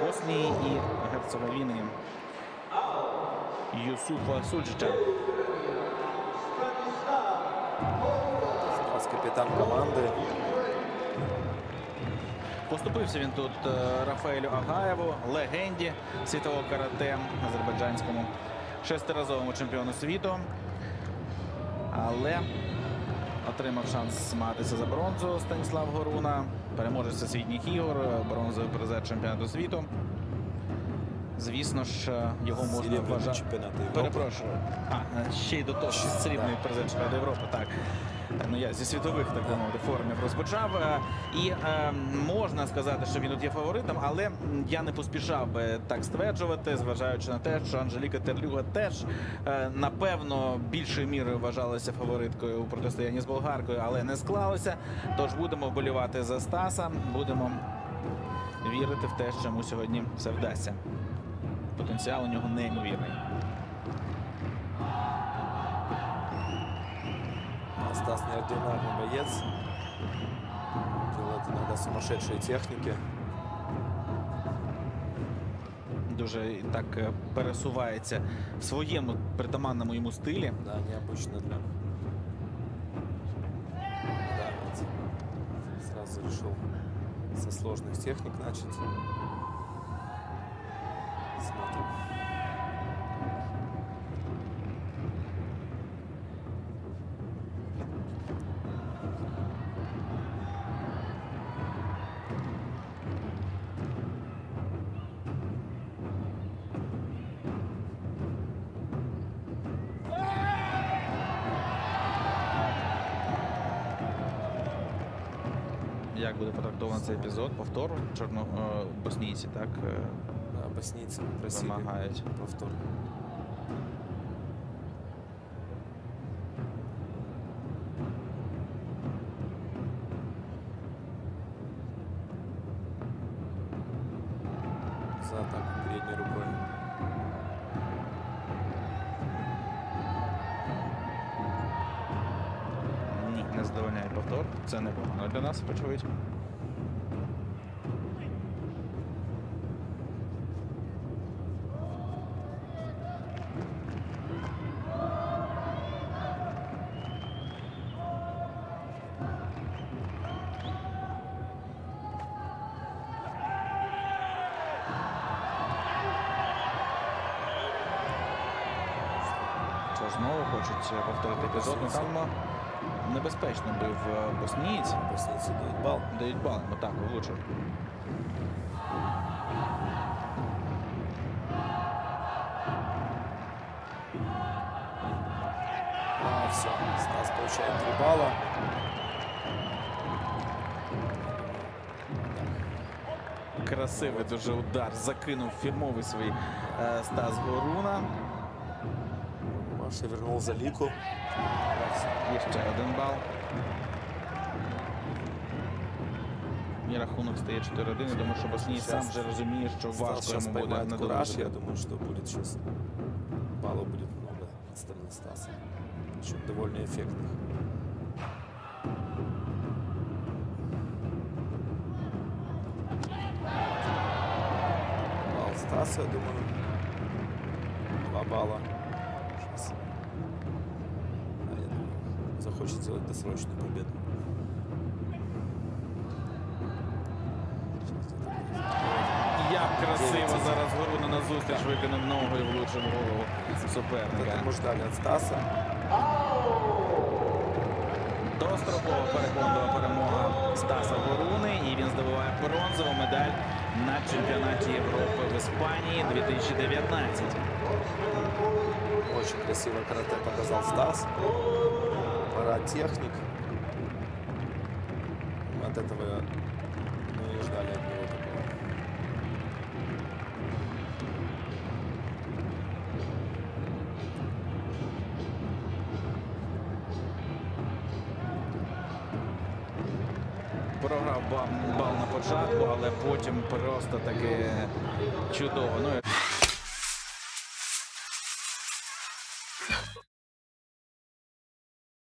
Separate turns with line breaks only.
Боснії і Герцеговіни Юсуфа Сульчича.
Стас капітан команди.
Поступився він тут Рафаелю Агаєву, легенді світового карате, азербайджанському шестиразовому чемпіону світу. Але отримав шанс змагатися за бронзу Станіслав Горуна, переможець всесвітніх ігор, бронзовий призер чемпіонату світу. Звісно ж, його можна вважати... Перепрошую. Ще й до того, срібний призер чемпіонату Європи, так. Ну, я зі світових, так мовити, форумів розпочав. І можна сказати, що він тут є фаворитом, але я не поспішав би так стверджувати, зважаючи на те, що Анжеліка Терлюга теж, напевно, більшою мірою вважалася фавориткою у протистоянні з болгаркою, але не склалося. Тож будемо вболівати за Стаса, будемо вірити в те, що йому сьогодні все вдасться. Потенціал у нього неймовірний.
Стас неординарный боец. Делает иногда сумасшедшие техники.
Дуже так пересувається в своєму притаманному йому стилі.
Да, необычно для... Да, вот. Сразу решил со сложных техник начать. Смотрим.
Як буде потрактований цей епізод? Повтор боснійці, так?
Да, боснийцы просили
вимагають
повтор. За атаку передней рукой.
Ні, не задовольняє повтор. Це непогано для нас, очевидь. Знову хочуть повторити епізод. Ну, там небезпечно бив боснієць.
Боснийцы дают бал.
Дають бал. Отак, влучив.
Все, Стас получает 3 балла.
Красивий дуже удар. Закинув фірмовий свій Стас Горуна.
Маша вернул за лику.
Є ще один бал. І рахунок стає 4-1. Я думаю, що босній сам вже розуміє, що важко йому буде
кураж.
надолужити.
Я думаю, что будет сейчас баллов будет много от стороны Стаса. Причем довольно эффектных. Балл Стаса, я думаю, 2 балла. Сейчас. Да, я думаю, захочет сделать досрочную победу.
Як красиво зараз Горуна назустріч викинув ногу і влучив в голову суперника.
Это мы ждали от Стаса.
Дострокова переконлива перемога Стаса Горуни, і він здобуває бронзову медаль на чемпіонаті Європи в Іспанії 2019.
Очень красиво карате показал Стас. Парад техник. От этого мы и ждали от него такого.
Програв бал на початку, але потім просто таки чудово. Ну,